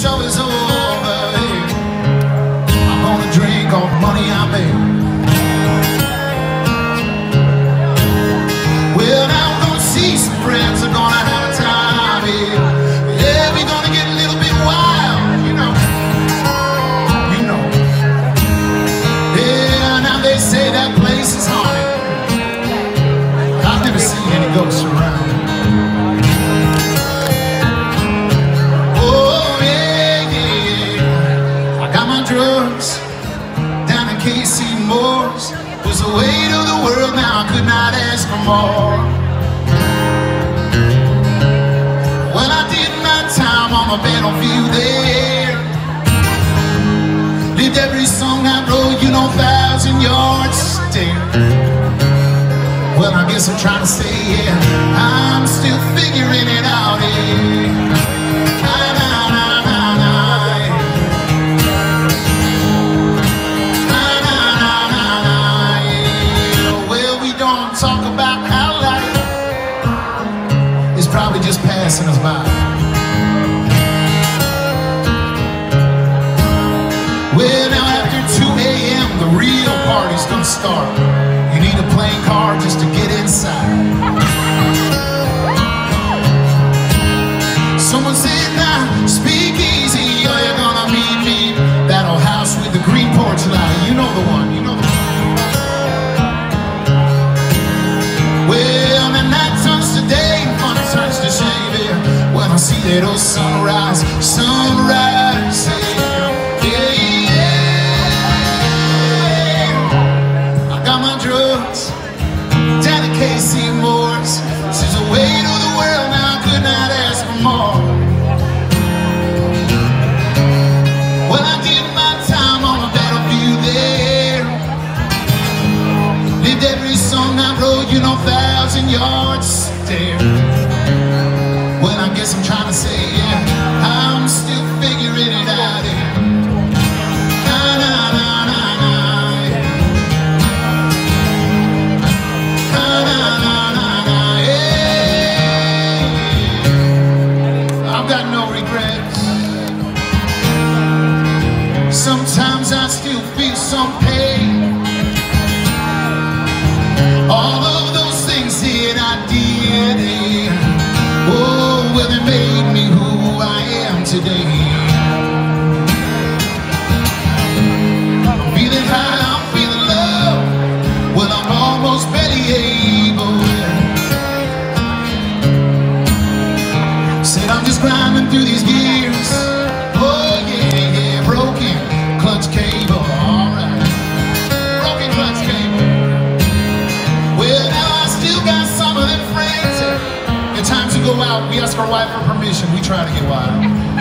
show is over, I'm gonna drink all the money I made. Well, now I'm gonna see some friends, are gonna have a time, yeah, we're gonna get a little bit wild, you know. Yeah, now they say that place is haunted. I've never seen any ghosts around. Drugs down in KC Moore's was the weight of the world. Now I could not ask for more. When I did my time on the battlefield there, lived every song I wrote, you know, 1,000 yards stare. Well, I guess I'm trying to say, yeah, I'm still figuring it out, yeah. Talk about how life is probably just passing us by. Well, now after 2 a.m. the real party's gonna start. You need a playing card just to get inside. Someone said, now speak easy, or you're gonna meet me. That old house with the green porch light. You know the one, you know the one. Well, and that turns to day, fun turns to shame, yeah. When I see that old sunrise, sunrise, yeah, yeah. I got my drugs down at KC Moore's. This is the weight of the world, now I could not ask for more. Well, I did my time on the battlefield there, lived every song I wrote, you know, 1,000 yards stare. Well, I guess I'm trying to say, yeah, I'm still figuring it out, yeah. Na, na, na, na, na, yeah. Na, na, na, na, na, yeah. I've got no regrets. Sometimes I still feel some pain. All of those things that I did, oh, well, they made me who I am today. I'm feeling high, I'm feeling low. Well, I'm almost barely able. Said I'm just grinding through these gears. Oh, yeah, yeah, broken clutch cable, alright. Broken clutch cable. Well, now I still got some of them friends. At times we go out, we ask our wife for permission, we try to get wild.